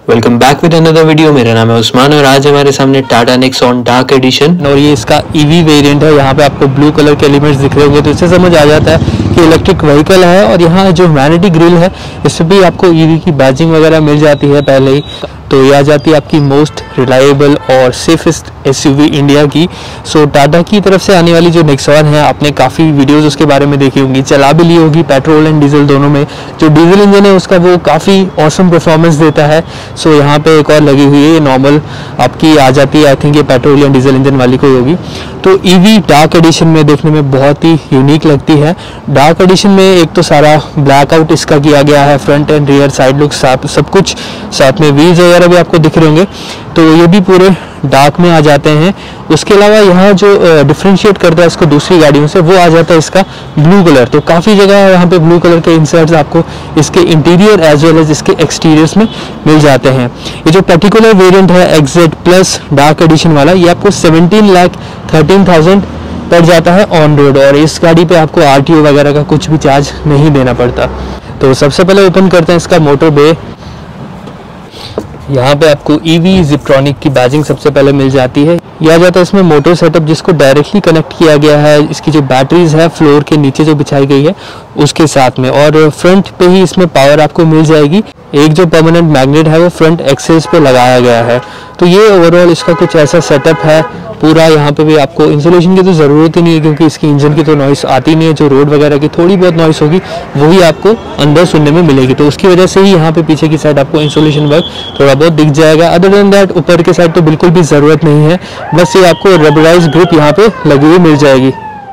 Welcome back with another video. मेरा नाम है उस्मान और आज हमारे सामने टाटा नेक्सॉन डार्क एडिशन और ये इसका ईवी वेरिएंट है। यहाँ पे आपको ब्लू कलर के एलिमेंट्स दिख रहे होंगे तो इससे समझ आ जाता है कि इलेक्ट्रिक व्हीकल है। और यहाँ जो ह्यूमैनिटी ग्रिल है इससे भी आपको ईवी की बैजिंग वगैरह मिल जाती है पहले ही। तो ये आ जाती है आपकी मोस्ट रिलायबल और सेफेस्ट एसयूवी इंडिया की। सो टाटा की तरफ से आने वाली जो नेक्सॉन है, आपने काफ़ी वीडियोस उसके बारे में देखी होंगी, चला भी ली होगी पेट्रोल एंड डीजल दोनों में। जो डीजल इंजन है उसका वो काफ़ी ऑसम परफॉर्मेंस देता है। सो यहाँ पे एक और लगी हुई है, ये नॉर्मल आपकी आ जाती है। आई थिंक ये पेट्रोल या डीजल इंजन वाली कोई होगी। तो ईवी डार्क एडिशन में देखने में बहुत ही यूनिक लगती है। डार्क एडिशन में एक तो सारा ब्लैकआउट इसका किया गया है, front end rear side look सब कुछ, साथ में व्हील्स वगैरह भी आपको दिख रहे होंगे, तो ये भी पूरे डार्क में आ जाते हैं। उसके अलावा यहाँ जो डिफ्रेंशिएट करता है इसको दूसरी गाड़ियों से, वो आ जाता है इसका ब्लू कलर। तो काफ़ी जगह यहाँ पे ब्लू कलर के इंसर्ट्स आपको इसके इंटीरियर एज वेल एज इसके एक्सटीरियर्स में मिल जाते हैं। ये जो पर्टिकुलर वेरिएंट है XZ प्लस डार्क एडिशन वाला, ये आपको 17,13,000 पड़ जाता है ऑन रोड। और इस गाड़ी पे आपको RTO वगैरह का कुछ भी चार्ज नहीं देना पड़ता। तो सबसे पहले ओपन करते हैं इसका मोटर बे। यहाँ पे आपको EV Ziptronic की बैजिंग सबसे पहले मिल जाती है। यह आ जाता है इसमें मोटर सेटअप जिसको डायरेक्टली कनेक्ट किया गया है इसकी जो बैटरीज है फ्लोर के नीचे जो बिछाई गई है उसके साथ में। और फ्रंट पे ही इसमें पावर आपको मिल जाएगी। एक जो परमानेंट मैग्नेट है वो फ्रंट एक्सेस पे लगाया गया है। तो ये ओवरऑल इसका कुछ ऐसा सेटअप है पूरा। यहाँ पे भी आपको इंसुलेशन की तो ज़रूरत ही नहीं है क्योंकि इसकी इंजन की तो नॉइस आती नहीं है। जो रोड वगैरह की थोड़ी बहुत नॉइस होगी वही आपको अंदर सुनने में मिलेगी, तो उसकी वजह से ही यहाँ पे पीछे की साइड आपको इंसुलेशन वर्क थोड़ा बहुत दिख जाएगा। अदर देन दैट ऊपर के साइड तो बिल्कुल भी ज़रूरत नहीं है, बस ये आपको रबराइज ग्रिप यहाँ पे लगी हुई मिल जाएगी।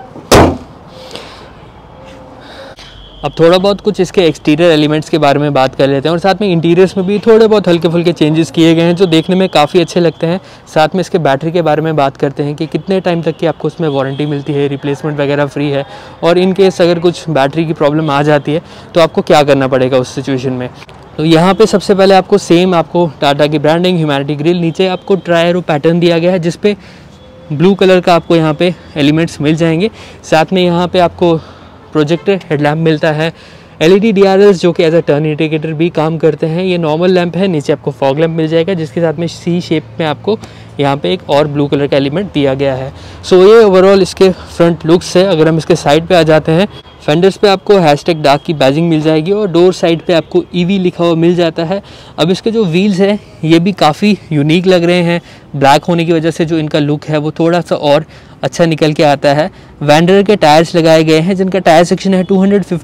अब थोड़ा बहुत कुछ इसके एक्सटीरियर एलिमेंट्स के बारे में बात कर लेते हैं और साथ में इंटीरियर्स में भी थोड़े बहुत हल्के फुल्के चेंजेस किए गए हैं जो देखने में काफ़ी अच्छे लगते हैं। साथ में इसके बैटरी के बारे में बात करते हैं कि कितने टाइम तक की आपको उसमें वारंटी मिलती है, रिप्लेसमेंट वगैरह फ्री है, और इन केस अगर कुछ बैटरी की प्रॉब्लम आ जाती है तो आपको क्या करना पड़ेगा उस सिचुएशन में। तो यहाँ पे सबसे पहले आपको सेम आपको टाटा की ब्रांडिंग, ह्यूमैनिटी ग्रिल, नीचे आपको ट्राई एरो पैटर्न दिया गया है जिसपे ब्लू कलर का आपको यहाँ पे एलिमेंट्स मिल जाएंगे। साथ में यहाँ पे आपको प्रोजेक्टर हेडलैम्प मिलता है, LED DRLs जो कि एज अ टर्न इंडिकेटर भी काम करते हैं। ये नॉर्मल लैंप है, नीचे आपको फॉग लैंप मिल जाएगा जिसके साथ में C शेप में आपको यहाँ पे एक और ब्लू कलर का एलिमेंट दिया गया है। सो ये ओवरऑल इसके फ्रंट लुक्स है। अगर हम इसके साइड पे आ जाते हैं, फेंडर्स पे आपको #डार्क की बैजिंग मिल जाएगी और डोर साइड पे आपको EV लिखा हुआ मिल जाता है। अब इसके जो व्हील्स हैं ये भी काफ़ी यूनिक लग रहे हैं। ब्लैक होने की वजह से जो इनका लुक है वो थोड़ा सा और अच्छा निकल के आता है। वैंडर के टायर्स लगाए गए हैं जिनका टायर सेक्शन है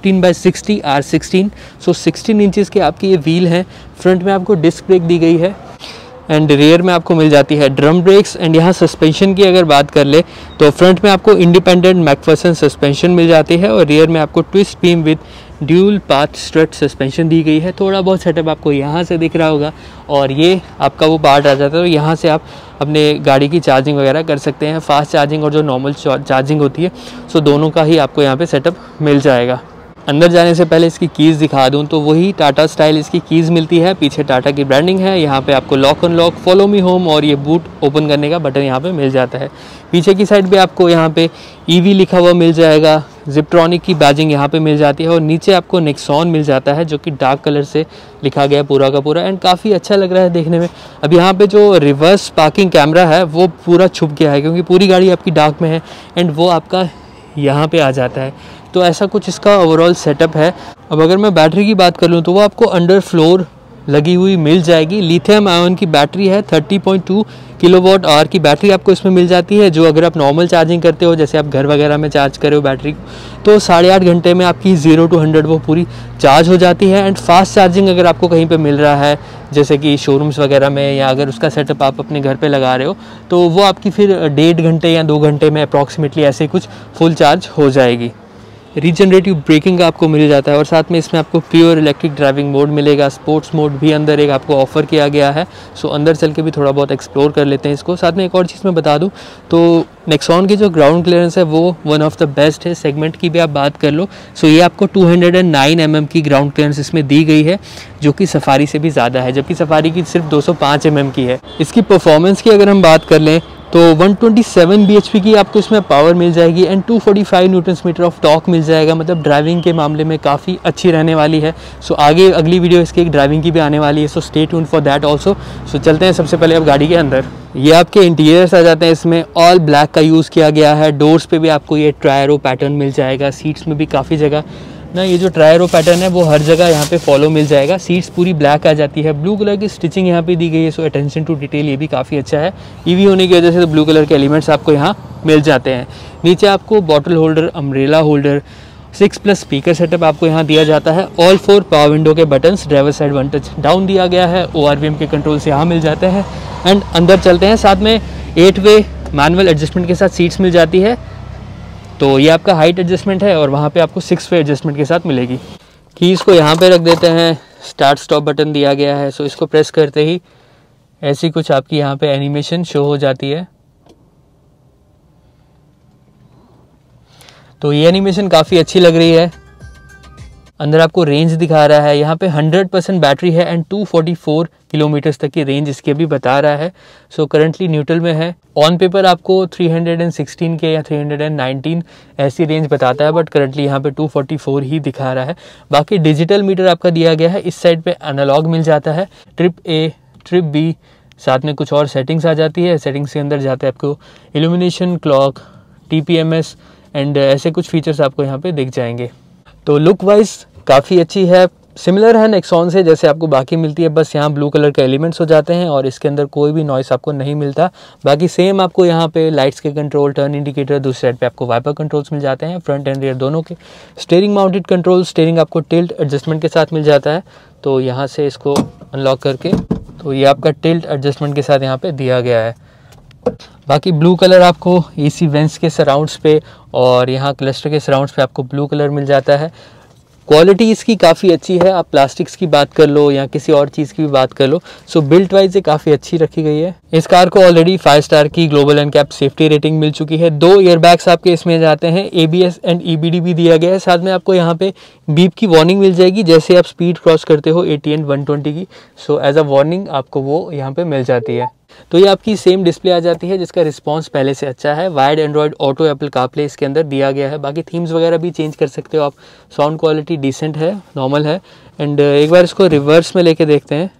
215/60 R16। सो 16 इंचेस के आपकी ये व्हील हैं। फ्रंट में आपको डिस्क ब्रेक दी गई है एंड रियर में आपको मिल जाती है ड्रम ब्रेक्स। एंड यहाँ सस्पेंशन की अगर बात कर ले तो फ्रंट में आपको इंडिपेंडेंट मैकफर्सन सस्पेंशन मिल जाती है और रियर में आपको twist beam with dual path strut suspension दी गई है। थोड़ा बहुत सेटअप आपको यहाँ से दिख रहा होगा और ये आपका वो पार्ट आ जाता है। तो यहाँ से आप अपने गाड़ी की चार्जिंग वगैरह कर सकते हैं, फास्ट चार्जिंग और जो नॉर्मल चार्जिंग होती है। सो दोनों का ही आपको यहाँ पे सेटअप मिल जाएगा। अंदर जाने से पहले इसकी कीज़ दिखा दूं तो वही टाटा स्टाइल इसकी कीज़ मिलती है। पीछे टाटा की ब्रांडिंग है। यहाँ पे आपको lock unlock, follow me home और ये बूट ओपन करने का बटन यहाँ पे मिल जाता है। पीछे की साइड पे आपको यहाँ पे EV लिखा हुआ मिल जाएगा। जिप्ट्रॉनिक की बैजिंग यहाँ पे मिल जाती है और नीचे आपको नेक्सॉन मिल जाता है जो कि डार्क कलर से लिखा गया पूरा का पूरा एंड काफ़ी अच्छा लग रहा है देखने में। अब यहाँ पे जो रिवर्स पार्किंग कैमरा है वो पूरा छुप गया है क्योंकि पूरी गाड़ी आपकी डार्क में है एंड वो आपका यहाँ पे आ जाता है। तो ऐसा कुछ इसका ओवरऑल सेटअप है। अब अगर मैं बैटरी की बात कर लूँ तो वो आपको अंडर फ्लोर लगी हुई मिल जाएगी। लिथियम आयन की बैटरी है, 30.2 kWh की बैटरी आपको इसमें मिल जाती है। जो अगर आप नॉर्मल चार्जिंग करते हो, जैसे आप घर वगैरह में चार्ज करे हो बैटरी को, तो 8.5 घंटे में आपकी 0 to 100 वो पूरी चार्ज हो जाती है। एंड फास्ट चार्जिंग अगर आपको कहीं पे मिल रहा है जैसे कि शोरूम्स वगैरह में, या अगर उसका सेटअप आप अपने घर पे लगा रहे हो तो वो आपकी फिर 1.5 घंटे या 2 घंटे में अप्रॉक्सीमेटली ऐसे कुछ फुल चार्ज हो जाएगी। रीजनरेटिव ब्रेकिंग का आपको मिल जाता है और साथ में इसमें आपको प्योर इलेक्ट्रिक ड्राइविंग मोड मिलेगा। स्पोर्ट्स मोड भी अंदर एक आपको ऑफर किया गया है। सो अंदर चल के भी थोड़ा बहुत एक्सप्लोर कर लेते हैं इसको। साथ में एक और चीज़ मैं बता दूं तो नेक्सॉन की जो ग्राउंड क्लियरेंस है वो वन ऑफ द बेस्ट है। सेगमेंट की भी आप बात कर लो, सो ये आपको 209 mm की ग्राउंड क्लियरेंस इसमें दी गई है, जो कि सफारी से भी ज़्यादा है, जबकि सफारी की सिर्फ 205 mm की है। इसकी परफॉर्मेंस की अगर हम बात कर लें तो 127 bhp की आपको इसमें पावर मिल जाएगी and 245 newton metre of torque मिल जाएगा। मतलब ड्राइविंग के मामले में काफ़ी अच्छी रहने वाली है। सो आगे अगली वीडियो इसकी एक ड्राइविंग की भी आने वाली है, so stay tuned for that also. So चलते हैं सबसे पहले अब गाड़ी के अंदर। ये आपके इंटीरियर्स आ जाते हैं, इसमें ऑल ब्लैक का यूज़ किया गया है। डोर्स पे भी आपको ये ट्रायरो पैटर्न मिल जाएगा। सीट्स में भी काफ़ी जगह ना ये जो ट्रायरो पैटर्न है वो हर जगह यहाँ पे फॉलो मिल जाएगा। सीट्स पूरी ब्लैक आ जाती है। ब्लू कलर की स्टिचिंग यहाँ पे दी गई है, सो अटेंशन टू डिटेल ये भी काफ़ी अच्छा है। ईवी होने की वजह से तो ब्लू कलर के एलिमेंट्स आपको यहाँ मिल जाते हैं। नीचे आपको bottle holder, umbrella holder, 6+ speaker setup आपको यहाँ दिया जाता है। ऑल 4 पावर विंडो के buttons, driver side 1 touch down दिया गया है। ORVM के कंट्रोल्स यहाँ मिल जाते हैं। एंड अंदर चलते हैं, साथ में 8 वे मैनुअल एडजस्टमेंट के साथ सीट्स मिल जाती है। तो ये आपका हाइट एडजस्टमेंट है और वहाँ पे आपको 6 वे एडजस्टमेंट के साथ मिलेगी। कीज़ को यहाँ पे रख देते हैं। स्टार्ट स्टॉप बटन दिया गया है, सो इसको प्रेस करते ही ऐसी कुछ आपकी यहाँ पे एनिमेशन शो हो जाती है। तो ये एनिमेशन काफ़ी अच्छी लग रही है। अंदर आपको रेंज दिखा रहा है, यहाँ पे 100% बैटरी है एंड 244 किलोमीटर तक की रेंज इसकी अभी बता रहा है। सो करंटली न्यूट्रल में है। ऑन पेपर आपको 316 के या 319 ऐसी रेंज बताता है, बट करंटली यहाँ पे 244 ही दिखा रहा है। बाकी डिजिटल मीटर आपका दिया गया है। इस साइड पे एनालॉग मिल जाता है, ट्रिप A, ट्रिप B, साथ में कुछ और सेटिंग्स आ जाती है। सेटिंग्स के अंदर जाते हैं आपको इल्यूमिनेशन, क्लॉक, TPMS एंड ऐसे कुछ फीचर्स आपको यहाँ पे दिख जाएंगे। तो लुक वाइज काफ़ी अच्छी है, सिमिलर है नेक्सॉन से जैसे आपको बाकी मिलती है, बस यहाँ ब्लू कलर के एलिमेंट्स हो जाते हैं और इसके अंदर कोई भी नॉइस आपको नहीं मिलता। बाकी सेम आपको यहाँ पे लाइट्स के कंट्रोल, टर्न इंडिकेटर, दूसरी साइड पे आपको वाइपर कंट्रोल्स मिल जाते हैं, फ्रंट एंड रियर दोनों के। स्टीयरिंग माउंटेड कंट्रोल, स्टीयरिंग आपको टिल्ट एडजस्टमेंट के साथ मिल जाता है। तो यहाँ से इसको अनलॉक करके, तो ये आपका टिल्ट एडजस्टमेंट के साथ यहाँ पे दिया गया है। बाकी ब्लू कलर आपको AC वेंट्स के सराउंड्स पे और यहाँ क्लस्टर के सराउंड्स पे आपको ब्लू कलर मिल जाता है। क्वालिटी इसकी काफ़ी अच्छी है। आप प्लास्टिक्स की बात कर लो या किसी और चीज़ की भी बात कर लो, सो बिल्ट वाइज ये काफ़ी अच्छी रखी गई है। इस कार को ऑलरेडी 5 स्टार की ग्लोबल एनकैप सेफ्टी रेटिंग मिल चुकी है। 2 एयरबैग्स आपके इसमें जाते हैं, ABS एंड EBD भी दिया गया है। साथ में आपको यहाँ पे बीप की वार्निंग मिल जाएगी जैसे आप स्पीड क्रॉस करते हो 80 एंड 120 की, सो एज अ वार्निंग आपको वो यहाँ पे मिल जाती है। तो ये आपकी सेम डिस्प्ले आ जाती है जिसका रिस्पांस पहले से अच्छा है। Wired Android auto, Apple CarPlay इसके अंदर दिया गया है। बाकी थीम्स वगैरह भी चेंज कर सकते हो आप। साउंड क्वालिटी डिसेंट है, नॉर्मल है। एंड एक बार इसको रिवर्स में लेके देखते हैं।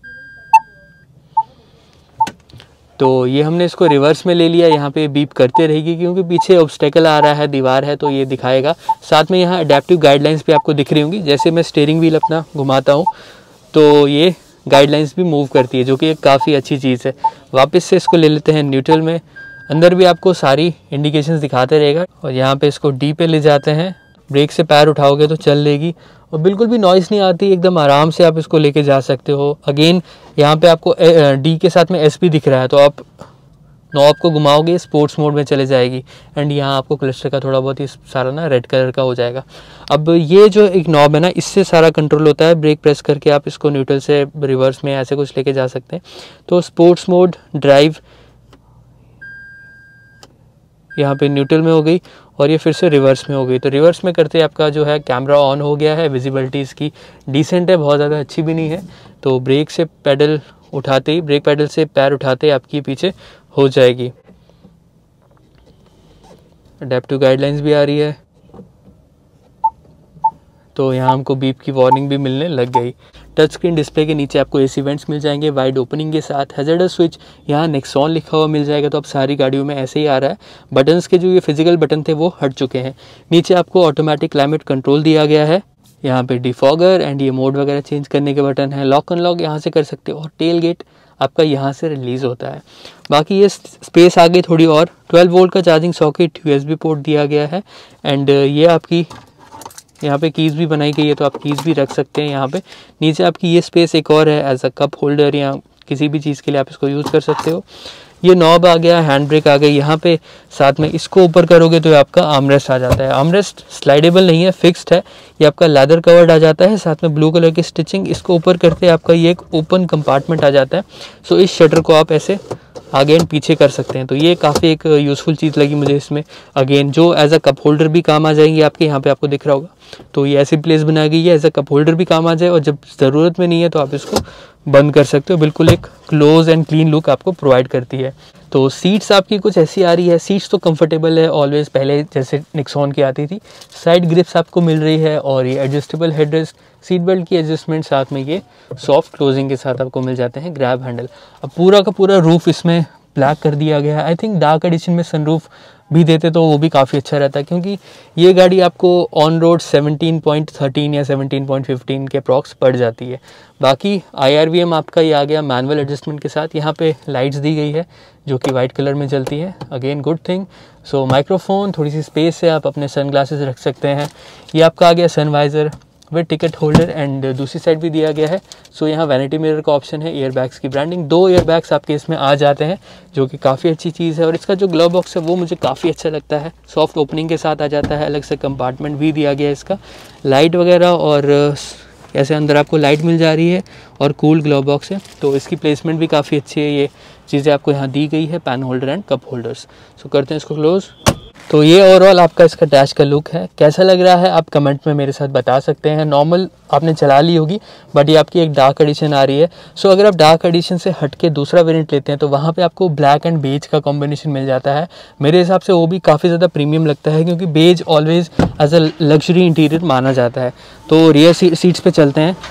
तो ये हमने इसको रिवर्स में ले लिया। यहाँ पे बीप करते रहेगी क्योंकि पीछे ऑब्स्टेकल आ रहा है, दीवार है, तो ये दिखाएगा। साथ में यहाँ अडेप्टिव गाइडलाइंस भी आपको दिख रही होंगी। जैसे मैं स्टीयरिंग व्हील अपना घुमाता हूँ तो ये गाइडलाइंस भी मूव करती है, जो कि एक काफ़ी अच्छी चीज़ है। वापस से इसको ले लेते हैं न्यूट्रल में। अंदर भी आपको सारी इंडिकेशंस दिखाते रहेगा। और यहाँ पे इसको D पे ले जाते हैं। ब्रेक से पैर उठाओगे तो चल लेगी और बिल्कुल भी नॉइस नहीं आती, एकदम आराम से आप इसको लेके जा सकते हो। अगेन यहाँ पे आपको D के साथ में S भी दिख रहा है, तो आप नॉब को घुमाओगे स्पोर्ट्स मोड में चले जाएगी। एंड यहाँ आपको क्लस्टर का थोड़ा बहुत ही सारा ना रेड कलर का हो जाएगा। अब ये जो एक नॉब है ना, इससे सारा कंट्रोल होता है। ब्रेक प्रेस करके आप इसको न्यूट्रल से रिवर्स में ऐसे कुछ लेके जा सकते हैं। तो स्पोर्ट्स मोड, ड्राइव यहाँ पे न्यूट्रल में हो गई और ये फिर से रिवर्स में हो गई। तो रिवर्स में करते आपका जो है कैमरा ऑन हो गया है। विजिबिलिटी इसकी डिसेंट है, बहुत ज़्यादा अच्छी भी नहीं है। तो ब्रेक से पैडल उठाते ही, ब्रेक पैडल से पैर उठाते ही आपकी पीछे हो जाएगी। अडेप्टिव गाइडलाइंस भी आ रही है। तो यहाँ हमको बीप की वार्निंग भी मिलने लग गई। टच स्क्रीन डिस्प्ले के नीचे आपको AC वेंट्स मिल जाएंगे वाइड ओपनिंग के साथ। हैज़ार्डस स्विच, यहाँ नेक्सॉन लिखा हुआ मिल जाएगा, तो अब सारी गाड़ियों में ऐसे ही आ रहा है। बटन्स के जो ये फिजिकल बटन थे वो हट चुके हैं। नीचे आपको ऑटोमेटिक क्लाइमेट कंट्रोल दिया गया है। यहाँ पे डिफॉगर एंड ये मोड वगैरह चेंज करने के बटन है। लॉक अनलॉक यहाँ से कर सकते हो और टेल गेट आपका यहाँ से रिलीज़ होता है। बाकी ये स्पेस आ गई थोड़ी और। 12 वोल्ट का चार्जिंग सॉकेट, USB पोर्ट दिया गया है। एंड ये आपकी यहाँ पे कीज़ भी बनाई गई है, तो आप कीज़ भी रख सकते हैं यहाँ पे। नीचे आपकी ये स्पेस एक और है, एज अ कप होल्डर या किसी भी चीज़ के लिए आप इसको यूज़ कर सकते हो। ये नॉब आ गया, हैंड ब्रेक आ गई यहाँ पे। साथ में इसको ऊपर करोगे तो आपका आर्मरेस्ट आ जाता है। आर्मरेस्ट स्लाइडेबल नहीं है, फिक्स्ड है। ये आपका लेदर कवर्ड आ जाता है, साथ में ब्लू कलर की स्टिचिंग। इसको ऊपर करते आपका ये एक ओपन कंपार्टमेंट आ जाता है। सो इस शटर को आप ऐसे आगे एंड पीछे कर सकते हैं। तो ये काफ़ी एक यूज़फुल चीज़ लगी मुझे इसमें। अगेन जो एज अ कप होल्डर भी काम आ जाएंगी आपके, यहाँ पे आपको दिख रहा होगा। तो ये ऐसी प्लेस बनाई गई है एज अ कप होल्डर भी काम आ जाए, और जब ज़रूरत में नहीं है तो आप इसको बंद कर सकते हो। बिल्कुल एक क्लोज एंड क्लीन लुक आपको प्रोवाइड करती है। तो सीट्स आपकी कुछ ऐसी आ रही है, सीट्स तो कंफर्टेबल है ऑलवेज, पहले जैसे निक्सॉन की आती थी। साइड ग्रिप्स आपको मिल रही है, और ये एडजस्टेबल हेडरेस्ट, सीट बेल्ट की एडजस्टमेंट, साथ में ये सॉफ्ट क्लोजिंग के साथ आपको मिल जाते हैं ग्रैब हैंडल। अब पूरा का पूरा रूफ इसमें ब्लैक कर दिया गया है। आई थिंक डार्क एडिशन में सनरूफ भी देते तो वो भी काफ़ी अच्छा रहता है, क्योंकि ये गाड़ी आपको ऑन रोड 17.13 या 17.15 के अप्रॉक्स पड़ जाती है। बाकी IRVM आपका ये आ गया मैनुअल एडजस्टमेंट के साथ। यहाँ पे लाइट्स दी गई है जो कि वाइट कलर में जलती है, again good thing. So microphone, थोड़ी सी स्पेस है, आप अपने सन ग्लासेस रख सकते हैं। ये आपका आ गया sun visor with ticket holder, and दूसरी साइड भी दिया गया है। सो यहाँ वैनिटी मिरर का ऑप्शन है, एयरबैग्स की ब्रांडिंग, 2 एयरबैग्स आपके इसमें आ जाते हैं, जो कि काफ़ी अच्छी चीज़ है। और इसका जो ग्लव बॉक्स है वो मुझे काफ़ी अच्छा लगता है, सॉफ्ट ओपनिंग के साथ आ जाता है, अलग से कंपार्टमेंट भी दिया गया है इसका, लाइट वगैरह, और ऐसे अंदर आपको लाइट मिल जा रही है, और कूल ग्लव बॉक्स है। तो इसकी प्लेसमेंट भी काफ़ी अच्छी है, ये चीज़ें आपको यहाँ दी गई है, pen holder and cup holders. So करते हैं इसको क्लोज़। तो ये ओवरऑल आपका इसका डैश का लुक है। कैसा लग रहा है आप कमेंट में मेरे साथ बता सकते हैं। नॉर्मल आपने चला ली होगी, बट ये आपकी एक डार्क एडिशन आ रही है। सो अगर आप डार्क एडिशन से हट के दूसरा वेरिएंट लेते हैं तो वहाँ पे आपको ब्लैक एंड बेज का कॉम्बिनेशन मिल जाता है। मेरे हिसाब से वो भी काफ़ी ज़्यादा प्रीमियम लगता है, क्योंकि beige always as a luxury interior माना जाता है। तो रियर सीट्स पे चलते हैं।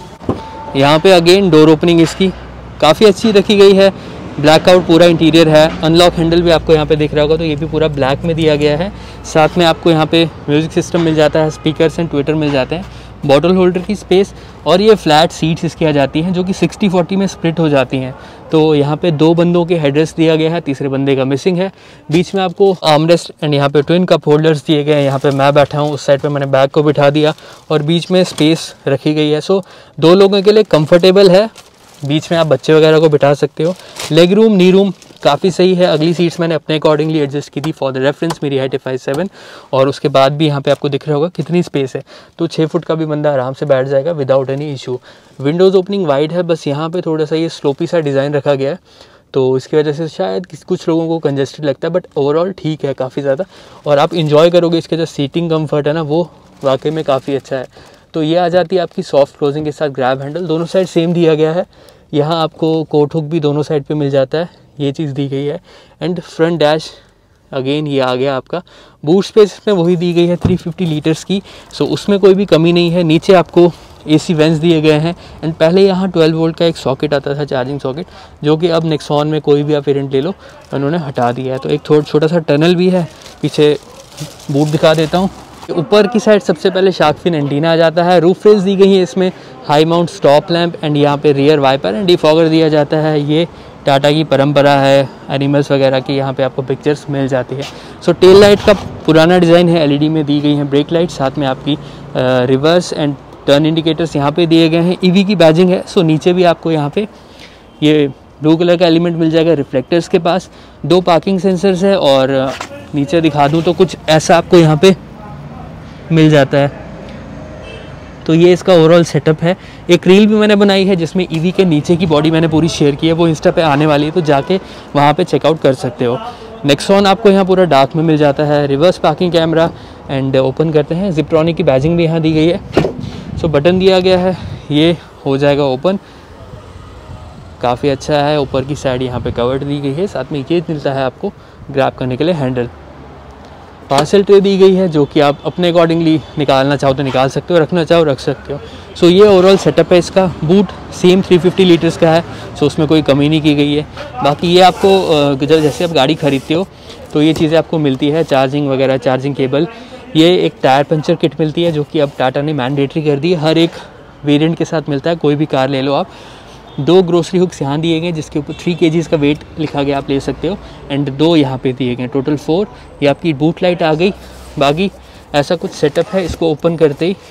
यहाँ पे अगेन डोर ओपनिंग इसकी काफ़ी अच्छी रखी गई है, ब्लैकआउट पूरा इंटीरियर है। अनलॉक हैंडल भी आपको यहाँ पे दिख रहा होगा, तो ये भी पूरा ब्लैक में दिया गया है। साथ में आपको यहाँ पे म्यूज़िक सिस्टम मिल जाता है, स्पीकर्स एंड ट्विटर मिल जाते हैं, बॉटल होल्डर की स्पेस, और ये फ्लैट सीट्स इसकी आ जाती हैं जो कि 60-40 में स्प्लिट हो जाती हैं। तो यहाँ पे 2 बंदों के हेडरेस्ट दिया गया है, तीसरे बंदे का मिसिंग है। बीच में आपको आर्मरेस्ट एंड यहाँ पे ट्विन कप होल्डर्स दिए गए हैं। यहाँ पे मैं बैठा हूँ, उस साइड पे मैंने बैग को बिठा दिया, और बीच में स्पेस रखी गई है। सो 2 लोगों के लिए कंफर्टेबल है, बीच में आप बच्चे वगैरह को बिठा सकते हो। लेग रूम, नी रूम काफ़ी सही है। अगली सीट्स मैंने अपने अकॉर्डिंगली एडजस्ट की थी फॉर द रेफरेंस, मेरी हाइट है 5'7", और उसके बाद भी यहाँ पे आपको दिख रहा होगा कितनी स्पेस है। तो 6 फुट का भी बंदा आराम से बैठ जाएगा without any issue. Windows opening wide है, बस यहाँ पे थोड़ा सा ये स्लोपी सा डिज़ाइन रखा गया है, तो इसकी वजह से शायद कुछ लोगों को कंजेस्टेड लगता है, बट ओवरऑल ठीक है काफ़ी ज़्यादा, और आप इंजॉय करोगे। इसके जो सीटिंग कम्फर्ट है ना, वो वाकई में काफ़ी अच्छा है। तो ये आ जाती है आपकी सॉफ्ट क्लोजिंग के साथ ग्रैब हैंडल, दोनों साइड सेम दिया गया है। यहाँ आपको कोट हुक भी दोनों साइड पे मिल जाता है, ये चीज़ दी गई है। एंड फ्रंट डैश अगेन ये आ गया आपका। बूट स्पेस में वही दी गई है 350 लीटर्स की, सो उसमें कोई भी कमी नहीं है। नीचे आपको AC वेंट्स दिए गए हैं, एंड पहले यहाँ 12 वोल्ट का एक सॉकेट आता था, चार्जिंग सॉकेट, जो कि अब नेक्सॉन में कोई भी आप वेरिएंट ले लो उन्होंने हटा दिया है। तो एक छोटा सा टनल भी है, पीछे बूट दिखा देता हूँ। ऊपर की साइड सबसे पहले शार्क फिन एंटीना आ जाता है। रूफ रेल्स दी गई है इसमें, high mount stop lamp, and यहाँ पे रियर वाइपर एंड डिफॉगर दिया जाता है। ये टाटा की परंपरा है, एनिमल्स वगैरह की यहाँ पे आपको पिक्चर्स मिल जाती है। सो टेल लाइट का पुराना डिज़ाइन है, LED में दी गई है ब्रेक लाइट, साथ में आपकी रिवर्स एंड टर्न इंडिकेटर्स यहाँ पे दिए गए हैं। EV की बैजिंग है। सो नीचे भी आपको यहाँ पे ये ब्लू कलर का एलिमेंट मिल जाएगा रिफ्लेक्टर्स के पास। 2 पार्किंग सेंसर्स है, और नीचे दिखा दूँ तो कुछ ऐसा आपको यहाँ पे मिल जाता है। तो ये इसका ओवरऑल सेटअप है। एक रील भी मैंने बनाई है जिसमें EV के नीचे की बॉडी मैंने पूरी शेयर की है, वो इंस्टा पे आने वाली है, तो जाके वहाँ पे चेकआउट कर सकते हो। नेक्सॉन आपको यहाँ पूरा डार्क में मिल जाता है। Reverse parking camera, and open करते हैं, जिप्ट्रॉनिक की बैजिंग भी यहाँ दी गई है। सो बटन दिया गया है, ये हो जाएगा ओपन, काफ़ी अच्छा है। ऊपर की साइड यहाँ पे कवर्ड दी गई है, साथ में ये मिलता है आपको ग्रैब करने के लिए हैंडल। पार्सल ट्रे दी गई है, जो कि आप अपने अकॉर्डिंगली निकालना चाहो तो निकाल सकते हो, रखना चाहो रख सकते हो। सो ये ओवरऑल सेटअप है इसका। बूट सेम 350 लीटर्स का है, सो उसमें कोई कमी नहीं की गई है। बाकी ये आपको जैसे आप गाड़ी खरीदते हो तो ये चीज़ें आपको मिलती है, चार्जिंग वगैरह, चार्जिंग केबल। ये एक टायर पंचर किट मिलती है, जो कि अब टाटा ने मैंडेटरी कर दी है, हर एक वेरिएंट के साथ मिलता है, कोई भी कार ले लो आप। 2 ग्रोसरी हुक्स यहाँ दिए गए, जिसके ऊपर 3 kg का वेट लिखा गया, आप ले सकते हो, एंड 2 यहाँ पे दिए गए, टोटल 4। ये आपकी बूट लाइट आ गई। बाकी ऐसा कुछ सेटअप है। इसको ओपन करते ही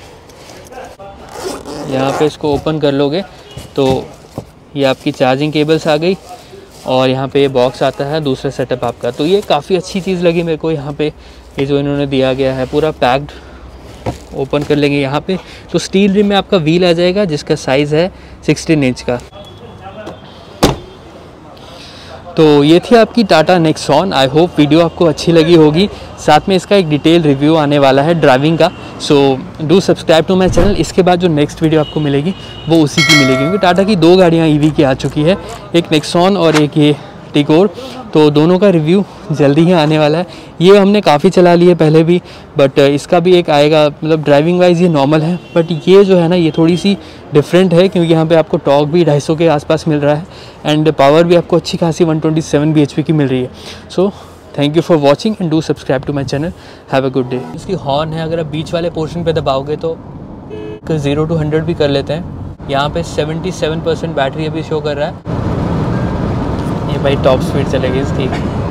यहाँ पे इसको ओपन कर लोगे तो ये आपकी चार्जिंग केबल्स आ गई, और यहाँ पे ये बॉक्स आता है दूसरा सेटअप आपका। तो ये काफ़ी अच्छी चीज़ लगी मेरे को यहाँ पे, ये जो इन्होंने दिया गया है पूरा पैक्ड। ओपन कर लेंगे यहाँ पे तो स्टील रिम में आपका व्हील आ जाएगा, जिसका साइज़ है 16 इंच का। तो ये थी आपकी Tata Nexon. I hope video आपको अच्छी लगी होगी। साथ में इसका एक डिटेल रिव्यू आने वाला है ड्राइविंग का, so do subscribe to my channel. इसके बाद जो नेक्स्ट वीडियो आपको मिलेगी वो उसी की मिलेगी, क्योंकि टाटा की 2 गाड़ियाँ ईवी की आ चुकी है, एक नेक्सॉन और एक ये टिगोर। तो दोनों का रिव्यू जल्दी ही आने वाला है। ये हमने काफ़ी चला लिए पहले भी, बट इसका भी एक आएगा। मतलब ड्राइविंग वाइज ये नॉर्मल है, बट ये जो है ना ये थोड़ी सी डिफरेंट है, क्योंकि यहाँ पे आपको टॉर्क भी 250 के आसपास मिल रहा है एंड पावर भी आपको अच्छी खासी 127 bhp की मिल रही है। So thank you for watching and do subscribe to my channel. Have a good day. इसकी हॉर्न है, अगर आप बीच वाले पोर्शन पे दबाओगे तो 0 to 100 भी कर लेते हैं। यहाँ पे 77% बैटरी अभी शो कर रहा है। ये भाई टॉप स्पीड चलेगी इसकी।